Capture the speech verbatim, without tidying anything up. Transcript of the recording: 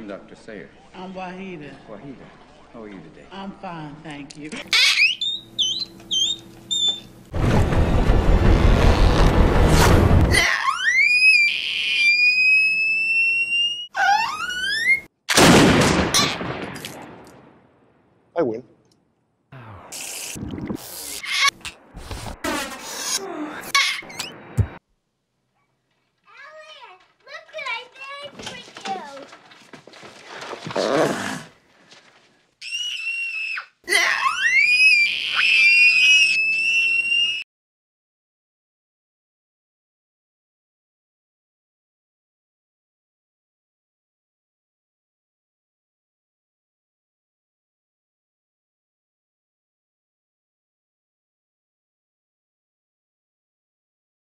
I'm Doctor Sayer. I'm Wahida. Wahida, how are you today? I'm fine, thank you. I win.